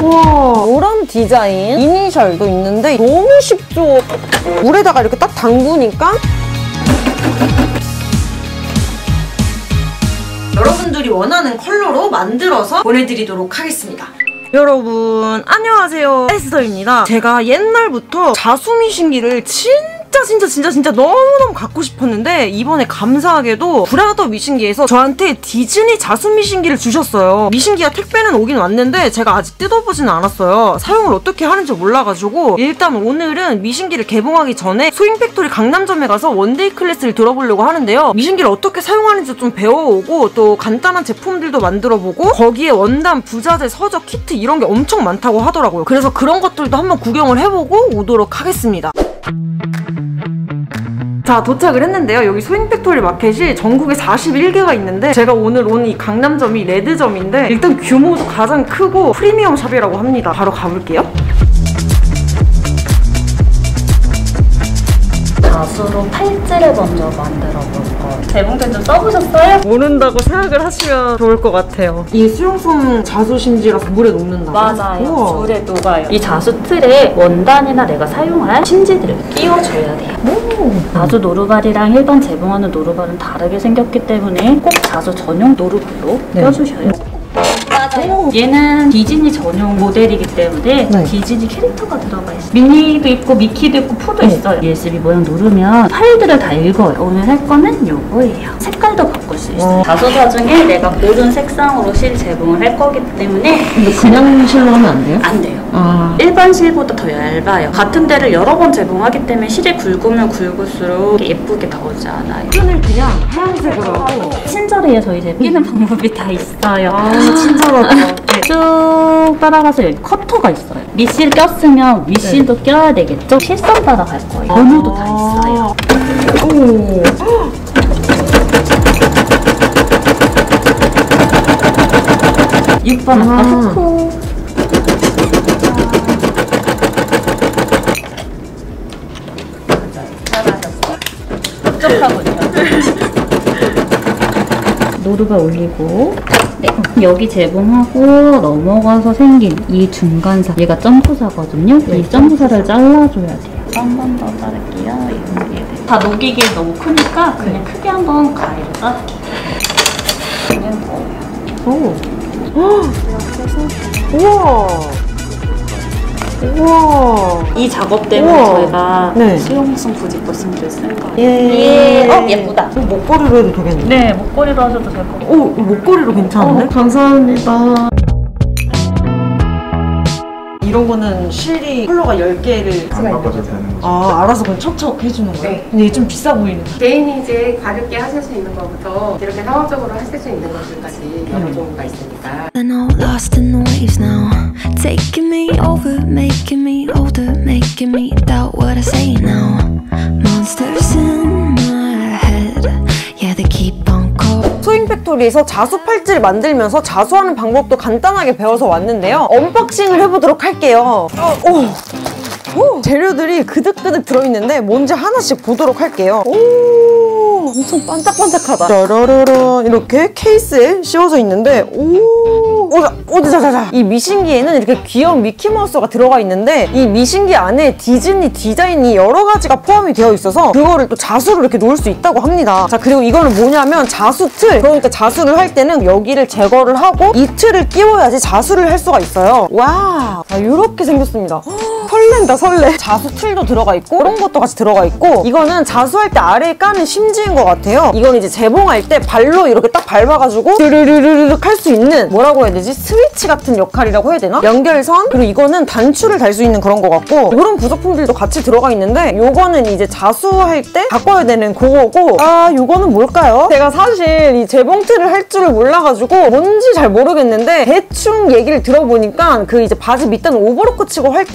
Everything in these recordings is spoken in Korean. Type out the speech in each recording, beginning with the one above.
우와, 이런 디자인 이니셜도 있는데 너무 쉽죠? 물에다가 이렇게 딱 담그니까 여러분들이 원하는 컬러로 만들어서 보내드리도록 하겠습니다. 여러분 안녕하세요, 에스더입니다. 제가 옛날부터 자수 미신기를 진짜 너무너무 갖고 싶었는데 이번에 감사하게도 브라더 미신기에서 저한테 디즈니 자수 미신기를 주셨어요. 미신기가 택배는 오긴 왔는데 제가 아직 뜯어보지는 않았어요. 사용을 어떻게 하는지 몰라가지고 일단 오늘은 미신기를 개봉하기 전에 소잉팩토리 강남점에 가서 원데이 클래스를 들어보려고 하는데요. 미신기를 어떻게 사용하는지 좀 배워오고 또 간단한 제품들도 만들어보고 거기에 원단, 부자재, 서적, 키트 이런 게 엄청 많다고 하더라고요. 그래서 그런 것들도 한번 구경을 해보고 오도록 하겠습니다. 자, 도착을 했는데요. 여기 소잉팩토리 마켓이 전국에 41개가 있는데 제가 오늘 온 이 강남점이 레드점인데 일단 규모도 가장 크고 프리미엄 샵이라고 합니다. 바로 가볼게요. 자수로 팔찌를 먼저 만들어 볼 거예요. 재봉틀 좀 써보셨어요? 모른다고 생각을 하시면 좋을 것 같아요. 이 수용성 자수 심지라서 물에 녹는다고? 맞아요. 우와. 물에 녹아요. 이 자수 틀에 원단이나 내가 사용할 심지들을 끼워줘야 돼요. 자수 노루발이랑 일반 재봉하는 노루발은 다르게 생겼기 때문에 꼭 자수 전용 노루발로 껴주셔요. 맞아요. 얘는 디즈니 전용 모델이기 때문에 디즈니 캐릭터가 들어가 있어요. 미니도 있고 미키도 있고 푸도 있어요. USB 모양 누르면 파일들을 다 읽어요. 오늘 할 거는 요거예요. 색깔도 바꿀 수 있어요. 자수사 중에 내가 고른 색상으로 실 재봉을 할 거기 때문에 근데 그냥 실로 하면 안 돼요? 안 돼요. 일반 실보다 더 얇아요. 같은 데를 여러 번 재봉하기 때문에 실이 굵으면 굵을수록 예쁘게 나오지 않아요. 끈을 그냥 하얀색으로 하고 친절해요. 저희 제품 끼는 방법이 다 있어요. 친절하다. 쭉 따라가서 여기 커터가 있어요. 밑실 꼈으면 윗실도 껴야 되겠죠? 실선 따라갈 거예요. 번호도 다 있어요. 오. 6번 아까 후코. 잘하셨어. 촉촉하군요. 노루발 올리고 여기 재봉하고 넘어가서 생긴 이 중간사, 얘가 점프사거든요. 이 점프사를 잘라줘야 돼요. 한 번 더 자를게요. 다 녹이기 너무 크니까 그냥 크게 한번 가위로 자를게요. 그냥 거예요. 이렇게 해서 우와. 우와. 이 작업 때문에 우와. 저희가 수용성 부직포 심지를 쓴 거예요. 예. 예쁘다. 목걸이로 해도 되겠네. 네, 목걸이로 하셔도 될 것 같아요. 오, 목걸이로 괜찮은데? 감사합니다. 이런 거는 실이 컬러가 10개를 안 바꿔도 되는 거죠. 아, 알아서 그냥 척척 해주는 거예요? 네. 근데 이게 좀 비싸 보이네. 개인이 이제 가볍게 하실 수 있는 것부터 이렇게 상업적으로 하실 수 있는 것들까지 여러 종류가 있으니까. I'm all lost in the waves now, taking me over, making me older, making me doubt what I say now. Monsters in my head, yeah they keep on calling. 소잉팩토리에서 자수 팔찌를 만들면서 자수하는 방법도 간단하게 배워서 왔는데요. 언박싱을 해보도록 할게요. 오, 재료들이 그득그득 들어있는데 뭔지 하나씩 보도록 할게요. 오, 엄청 반짝반짝하다. 짜라라라 이렇게 케이스에 씌워져 있는데 자자자. 이 미신기에는 이렇게 귀여운 미키마우스가 들어가 있는데 이 미신기 안에 디즈니 디자인이 여러 가지가 포함이 되어 있어서 그거를 또 자수로 이렇게 놓을 수 있다고 합니다. 자, 그리고 이거는 뭐냐면 자수 틀. 그러니까 자수를 할 때는 여기를 제거를 하고 이 틀을 끼워야지 자수를 할 수가 있어요. 와, 이렇게 생겼습니다. 설렌다 설레. 자수 틀도 들어가 있고 그런 것도 같이 들어가 있고 이거는 자수할 때 아래에 까는 심지인 것 같아요. 이건 이제 재봉할 때 발로 이렇게 딱 밟아가지고 드르르르륵 할 수 있는 뭐라고 해야 되지? 스위치 같은 역할이라고 해야 되나? 연결선? 그리고 이거는 단추를 달 수 있는 그런 것 같고 그런 부속품들도 같이 들어가 있는데 요거는 이제 자수할 때 바꿔야 되는 그거고 요거는 뭘까요? 제가 사실 이 재봉틀을 할 줄을 몰라가지고 뭔지 잘 모르겠는데 대충 얘기를 들어보니까 그 이제 바지 밑단 오버로크 치고 할 때는 요런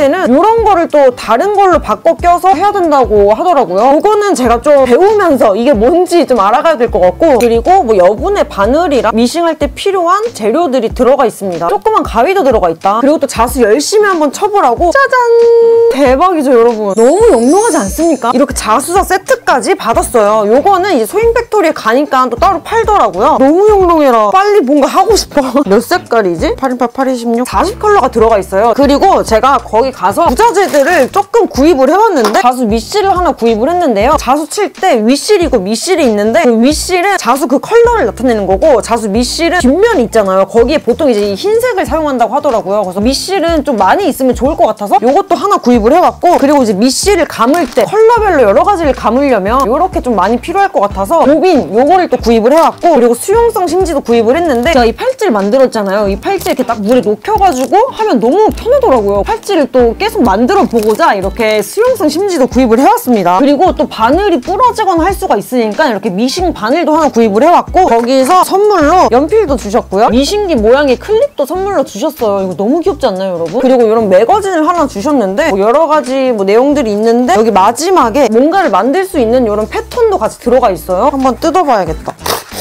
이런 거를 또 다른 걸로 바꿔 껴서 해야 된다고 하더라고요. 그거는 제가 좀 배우면서 이게 뭔지 좀 알아가야 될 것 같고, 그리고 뭐 여분의 바늘이랑 미싱할 때 필요한 재료들이 들어가 있습니다. 조그만 가위도 들어가 있다. 그리고 또 자수 열심히 한번 쳐보라고. 짜잔! 대박이죠, 여러분. 너무 영롱하지 않습니까? 이렇게 자수사 세트까지 받았어요. 요거는 이제 소잉팩토리에 가니까 또 따로 팔더라고요. 너무 영롱해라. 빨리 뭔가 하고 싶어. 몇 색깔이지? 828, 826, 40컬러가 들어가 있어요. 그리고 제가 거기 가서 부자재들을 조금 구입을 해왔는데, 자수 밑실을 하나 구입을 했는데요. 자수 칠 때 윗실이고 밑실이 있는데, 그 윗실은 자수 그 컬러를 나타내는 거고, 자수 밑실은 뒷면이 있잖아요. 거기에 보통 이제 흰색을 사용한다고 하더라고요. 그래서 밑실은 좀 많이 있으면 좋을 것 같아서 요것도 하나 구입을 해왔고, 그리고 이제 밑실을 감을 때 컬러별로 여러 가지를 감으려면 요렇게 좀 많이 필요할 것 같아서 보빈 요거를 또 구입을 해왔고, 그리고 수용성 심지도 구입을 했는데, 제가 이 팔찌를 만들었잖아요. 이 팔찌 이렇게 딱 물에 녹여가지고 하면 너무 편하더라고요. 팔찌를 또 계속 만들어 보고자 이렇게 수용성 심지도 구입을 해왔습니다. 그리고 또 바늘이 부러지거나 할 수가 있으니까 이렇게 미싱 바늘도 하나 구입을 해왔고, 거기서 선물로 연필도 주셨고요. 미싱기 모양의 클립도 선물로 주셨어요. 이거 너무 귀엽지 않나요, 여러분? 그리고 이런 매거진을 하나 주셨는데, 뭐 여러 가지 뭐 내용들이 있는데, 여기 마지막에 뭔가를 만들 수 있는 이런 패턴도 같이 들어가 있어요. 한번 뜯어봐야겠다.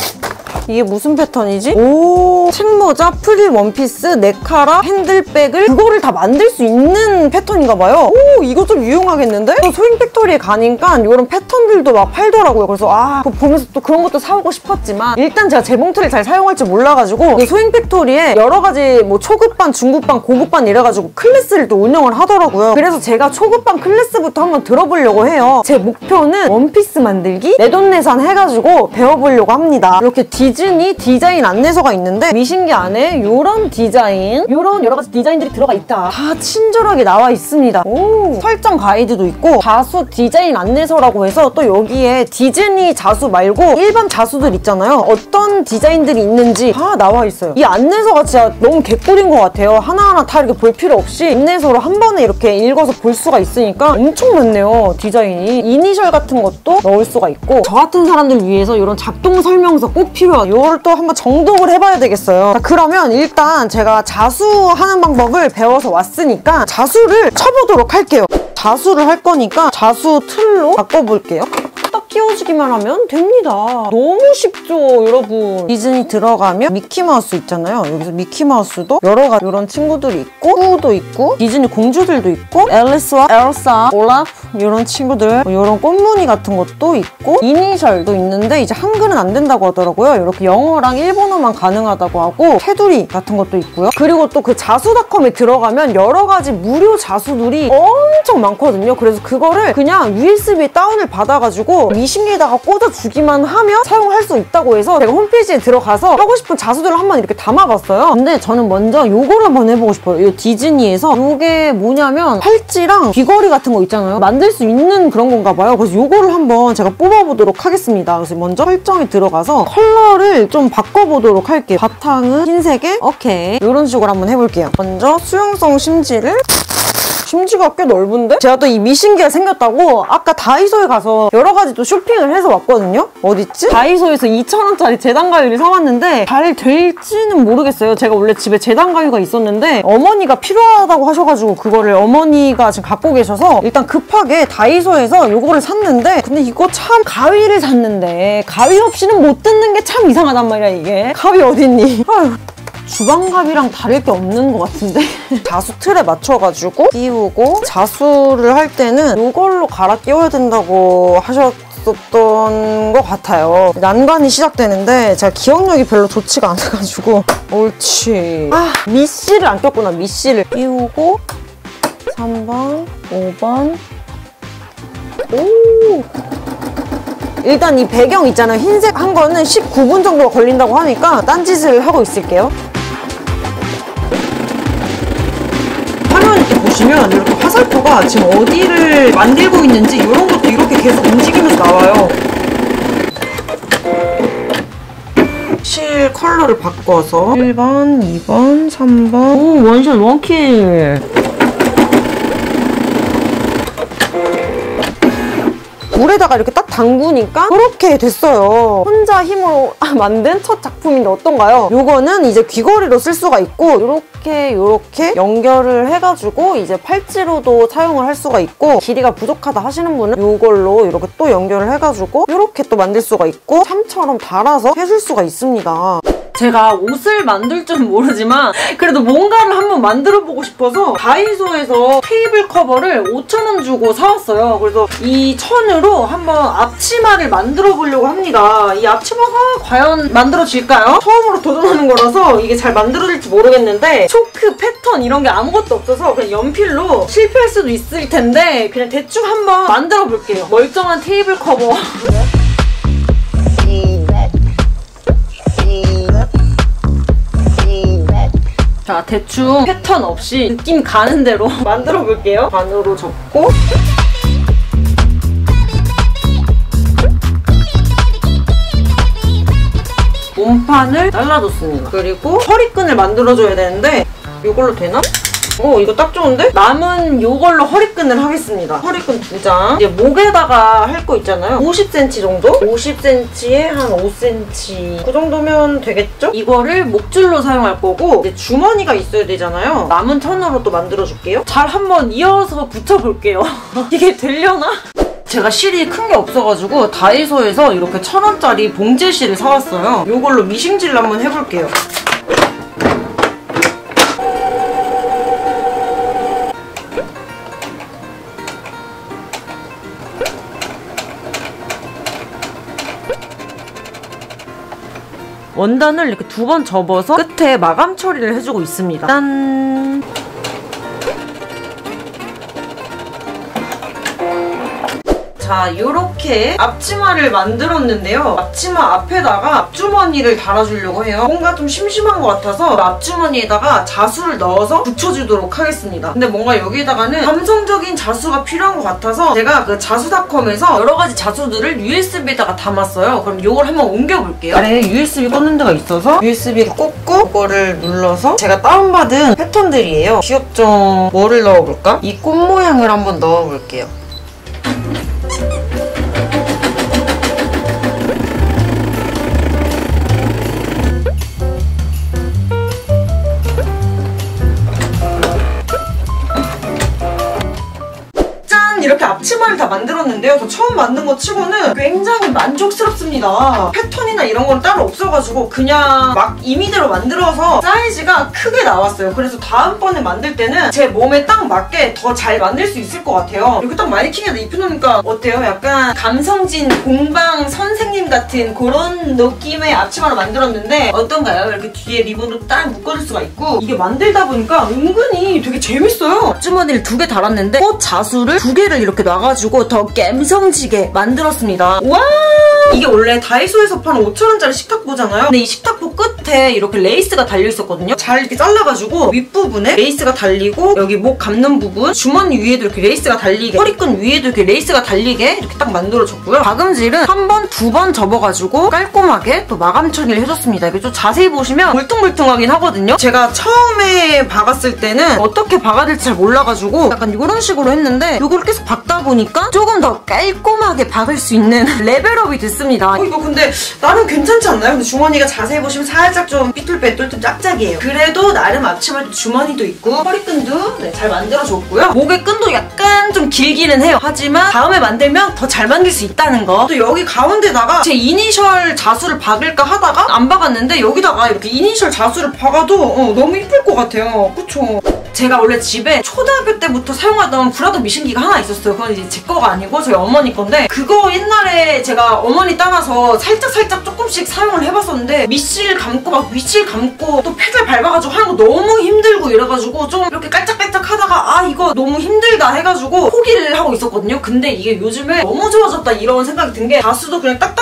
이게 무슨 패턴이지? 오, 책모자, 프릴 원피스, 네카라, 핸들백을 그거를 다 만들 수 있는 패턴인가 봐요. 오, 이거 좀 유용하겠는데? 또 소잉팩토리에 가니까 이런 패턴들도 막 팔더라고요. 그래서 그거 보면서 또 그런 것도 사오고 싶었지만, 일단 제가 재봉틀을 잘 사용할 줄 몰라가지고, 그 소잉팩토리에 여러 가지 뭐 초급반, 중급반, 고급반 이래가지고 클래스를 또 운영을 하더라고요. 그래서 제가 초급반 클래스부터 한번 들어보려고 해요. 제 목표는 원피스 만들기, 내돈내산 해가지고 배워보려고 합니다. 이렇게 디즈니 디자인 안내서가 있는데, 미신기 안에 이런 디자인, 이런 여러 가지 디자인들이 들어가 있다. 다 친절하게 나와 있습니다. 오, 설정 가이드도 있고, 자수 디자인 안내서라고 해서 또 여기에 디즈니 자수 말고 일반 자수들 있잖아요. 어떤 디자인들이 있는지 다 나와 있어요. 이 안내서가 진짜 너무 개꿀인 것 같아요. 하나하나 다 이렇게 볼 필요 없이 안내서로 한 번에 이렇게 읽어서 볼 수가 있으니까 엄청 많네요, 디자인이. 이니셜 같은 것도 넣을 수가 있고, 저 같은 사람들 위해서 이런 작동 설명서 꼭 필요한, 이걸 또 한번 정독을 해봐야 되겠어요. 자, 그러면 일단 제가 자수하는 방법을 배워서 왔으니까 자수를 쳐보도록 할게요. 자수를 할 거니까 자수 틀로 바꿔볼게요. 딱 끼워주기만 하면 됩니다. 너무 쉽죠, 여러분. 디즈니 들어가면 미키마우스 있잖아요. 여기서 미키마우스도 여러 가지 이런 친구들이 있고, 후도 있고, 디즈니 공주들도 있고, 앨리스와 엘사, 올라프 이런 친구들, 이런 꽃무늬 같은 것도 있고, 이니셜도 있는데 이제 한글은 안 된다고 하더라고요. 이렇게 영어랑 일본어만 가능하다고 하고, 테두리 같은 것도 있고요. 그리고 또 그 자수닷컴에 들어가면 여러 가지 무료 자수들이 엄청 많거든요. 그래서 그거를 그냥 USB 다운을 받아가지고 미신기에다가 꽂아주기만 하면 사용할 수 있다고 해서 제가 홈페이지에 들어가서 하고 싶은 자수들을 한번 이렇게 담아봤어요. 근데 저는 먼저 요걸 한번 해보고 싶어요. 이 디즈니에서 요게 뭐냐면 팔찌랑 귀걸이 같은 거 있잖아요. 만들 수 있는 그런 건가 봐요. 그래서 요거를 한번 제가 뽑아보도록 하겠습니다. 그래서 먼저 설정에 들어가서 컬러를 좀 바꿔보도록 할게요. 바탕은 흰색에, 오케이, 이런 식으로 한번 해볼게요. 먼저 수용성 심지를, 심지가 꽤 넓은데? 제가 또 이 미신기가 생겼다고 아까 다이소에 가서 여러 가지 또 쇼핑을 해서 왔거든요? 어딨지? 다이소에서 2,000원짜리 재단 가위를 사왔는데 잘 될지는 모르겠어요. 제가 원래 집에 재단 가위가 있었는데 어머니가 필요하다고 하셔가지고 그거를 어머니가 지금 갖고 계셔서 일단 급하게 다이소에서 이거를 샀는데, 근데 이거 참 가위를 샀는데 가위 없이는 못 뜯는 게 참 이상하단 말이야, 이게. 가위 어딨니? 아휴. 주방갑이랑 다를 게 없는 것 같은데? 자수 틀에 맞춰가지고 끼우고, 자수를 할 때는 이걸로 갈아 끼워야 된다고 하셨던 것 같아요. 난관이 시작되는데 제가 기억력이 별로 좋지가 않아가지고. 옳지. 밑실을 안 꼈구나, 밑실을. 끼우고 3번, 5번. 오! 일단 이 배경 있잖아요. 흰색 한 거는 19분 정도가 걸린다고 하니까 딴짓을 하고 있을게요. 화면 이렇게 보시면 이렇게 화살표가 지금 어디를 만들고 있는지 이런 것도 이렇게 계속 움직이면서 나와요. 실 컬러를 바꿔서 1번, 2번, 3번. 오, 원샷 원킬. 물에다가 이렇게 딱 담그니까 그렇게 됐어요. 혼자 힘으로 만든 첫 작품인데 어떤가요? 요거는 이제 귀걸이로 쓸 수가 있고 이렇게 연결을 해가지고 이제 팔찌로도 사용을 할 수가 있고 길이가 부족하다 하시는 분은 이걸로 이렇게 또 연결을 해가지고 이렇게 또 만들 수가 있고 참처럼 달아서 해줄 수가 있습니다. 제가 옷을 만들 줄은 모르지만 그래도 뭔가를 한번 만들어보고 싶어서 다이소에서 테이블 커버를 5,000원 주고 사왔어요. 그래서 이 천으로 한번 앞치마를 만들어보려고 합니다. 이 앞치마가 과연 만들어질까요? 처음으로 도전하는 거라서 이게 잘 만들어질지 모르겠는데 초크, 패턴 이런 게 아무것도 없어서 그냥 연필로 실패할 수도 있을 텐데 그냥 대충 한번 만들어볼게요. 멀쩡한 테이블 커버. 자, 대충 패턴 없이 느낌 가는 대로 만들어 볼게요. 반으로 접고 몸판을 잘라줬습니다. 그리고 허리끈을 만들어줘야 되는데 이걸로 되나? 오, 이거 딱 좋은데? 남은 이걸로 허리끈을 하겠습니다. 허리끈 2장. 이제 목에다가 할 거 있잖아요. 50cm 정도? 50cm에 한 5cm. 그 정도면 되겠죠? 이거를 목줄로 사용할 거고 이제 주머니가 있어야 되잖아요. 남은 천으로 또 만들어줄게요. 잘 한번 이어서 붙여볼게요. 이게 되려나? 제가 실이 큰 게 없어가지고 다이소에서 이렇게 1,000원짜리 봉제실을 사왔어요. 이걸로 미싱질 한번 해볼게요. 원단을 이렇게 2번 접어서 끝에 마감 처리를 해주고 있습니다. 짠! 자, 요렇게 앞치마를 만들었는데요. 앞치마 앞에다가 앞주머니를 달아주려고 해요. 뭔가 좀 심심한 것 같아서 앞주머니에다가 자수를 넣어서 붙여주도록 하겠습니다. 근데 뭔가 여기에다가는 감성적인 자수가 필요한 것 같아서 제가 그 자수닷컴에서 여러 가지 자수들을 USB에다가 담았어요. 그럼 요걸 한번 옮겨볼게요. 아래에 USB 꽂는 데가 있어서 USB를 꽂고 이거를 눌러서 제가 다운받은 패턴들이에요. 귀엽죠? 뭐를 넣어볼까? 이 꽃 모양을 한번 넣어볼게요. 이렇게 앞치마를 다 만들었는데요. 저 처음 만든 거 치고는 굉장히 만족스럽습니다. 패턴이나 이런 건 따로 없어가지고 그냥 막 임의대로 만들어서 사이즈가 크게 나왔어요. 그래서 다음번에 만들 때는 제 몸에 딱 맞게 더 잘 만들 수 있을 것 같아요. 이렇게 딱 마네킹에다 입혀놓으니까 어때요? 약간 감성진 공방 선생님 같은 그런 느낌의 앞치마를 만들었는데 어떤가요? 이렇게 뒤에 리본도 딱 묶어줄 수가 있고 이게 만들다 보니까 은근히 되게 재밌어요. 앞주머니를 2개 달았는데 꽃 자수를 2개를 이렇게 놔가지고 더 갬성지게 만들었습니다. 와! 이게 원래 다이소에서 파는 5,000원짜리 식탁보잖아요. 근데 이 식탁보 끝에 이렇게 레이스가 달려있었거든요. 잘 이렇게 잘라가지고 윗부분에 레이스가 달리고 여기 목 감는 부분, 주머니 위에도 이렇게 레이스가 달리게, 허리끈 위에도 이렇게 레이스가 달리게 이렇게 딱 만들어줬고요. 가금질은 1번, 2번 접어가지고 깔끔하게 또 마감 처리를 해줬습니다. 이게 좀 자세히 보시면 물퉁물퉁하긴 하거든요. 제가 처음에 박았을 때는 어떻게 박아야 될지 잘 몰라가지고 약간 이런 식으로 했는데 이걸 계속 박다 보니까 조금 더 깔끔하게 박을 수 있는 레벨업이 됐습니다. 이거 근데 나름 괜찮지 않나요? 근데 주머니가 자세히 보시면 살짝 좀 삐뚤빼뚤 좀 짝짝이에요. 그래도 나름 앞치마 주머니도 있고 허리끈도 네, 잘 만들어줬고요. 목의 끈도 약간 좀 길기는 해요. 하지만 다음에 만들면 더 잘 만들 수 있다는 거. 또 여기 가운데다가 제 이니셜 자수를 박을까 하다가 안 박았는데 여기다가 이렇게 이니셜 자수를 박아도 너무 이쁠 것 같아요. 그쵸? 제가 원래 집에 초등학교 때부터 사용하던 브라더 미싱기가 하나 있었어요. 그건 이제 제 거가 아니고 저희 어머니 건데 그거 옛날에 제가 어머니 따라서 살짝 조금씩 사용을 해봤었는데 밑실 감고 막 윗실 감고 또 페달 밟아가지고 하는 거 너무 힘들고 이래가지고 좀 이렇게 깔짝깔짝 하다가 아 이거 너무 힘들다 해가지고 포기를 하고 있었거든요. 근데 이게 요즘에 너무 좋아졌다 이런 생각이 든 게 자수도 그냥 딱딱딱딱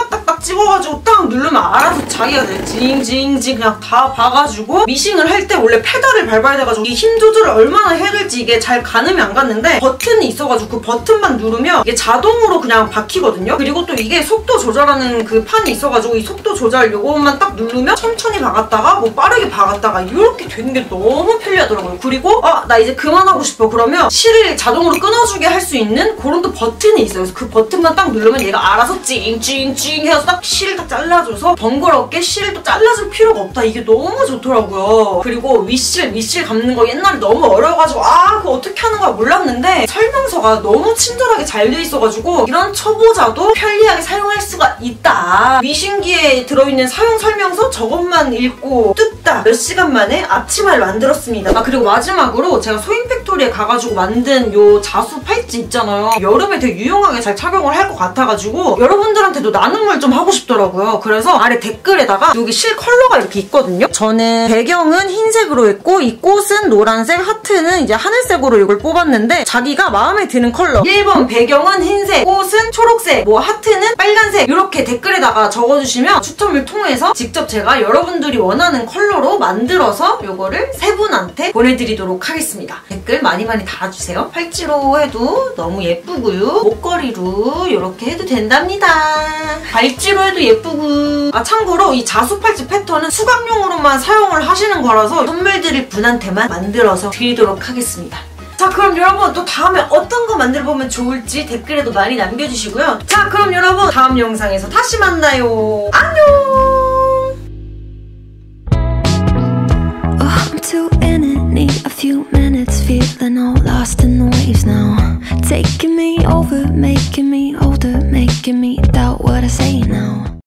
집어가지고 딱 누르면 알아서 자기가 징징징 그냥 다 봐가지고 미싱을 할 때 원래 페달을 밟아야 돼가지고 이 힘 조절을 얼마나 해야 될지 이게 잘 가늠이 안 갔는데 버튼이 있어가지고 그 버튼만 누르면 이게 자동으로 그냥 박히거든요. 그리고 또 이게 속도 조절하는 그 판이 있어가지고 이 속도 조절 요것만 딱 누르면 천천히 박았다가 뭐 빠르게 박았다가 이렇게 되는 게 너무 편리하더라고요. 그리고 나 이제 그만하고 싶어 그러면 실을 자동으로 끊어주게 할 수 있는 그런 또 버튼이 있어요. 그래서 그 버튼만 딱 누르면 얘가 알아서 찡찡찡 해서 딱 실을 딱 잘라줘서 번거롭게 실을 또 잘라줄 필요가 없다. 이게 너무 좋더라고요. 그리고 윗실 감는 거 옛날에 너무 어려워가지고 그거 어떻게 하는 거야 몰랐는데 설명서가 너무 친절하게 잘 돼 있어가지고 이런 초보자도 편리하게 사용할 수가 있다. 미싱기에 들어있는 사용 설명서 저것만 읽고 뚝딱 몇 시간 만에 앞치마를 만들었습니다. 그리고 마지막으로 제가 소잉팩토리에 가가지고 만든 요 자수 팔찌 있잖아요. 여름에 되게 유용하게 잘 착용을 할 것 같아가지고 여러분들한테도 나눔을 좀 하고 싶더라고요. 그래서 아래 댓글에다가 여기 실 컬러가 이렇게 있거든요. 저는 배경은 흰색으로 했고 이 꽃은 노란색, 하트는 이제 하늘색으로 이걸 뽑았는데 자기가 마음에 드는 컬러 1번 배경은 흰색, 꽃은 초록색, 뭐 하트는 빨간색 이렇게 댓글에다가 적어주시면 추첨을 통해서 직접 제가 여러분들이 원하는 컬러로 만들어서 요거를 세 분한테 보내드리도록 하겠습니다. 댓글 많이 달아주세요. 팔찌로 해도 너무 예쁘고요. 목걸이로 이렇게 해도 된답니다. 발찌로 해도 예쁘고 참고로 이 자수 팔찌 패턴은 수강용으로만 사용을 하시는 거라서 선물 드릴 분한테만 만들어서 드리도록 하겠습니다. 자 그럼 여러분 또 다음에 어떤 거 만들어보면 좋을지 댓글에도 많이 남겨주시고요. 자 그럼 여러분 다음 영상에서 다시 만나요. 안녕.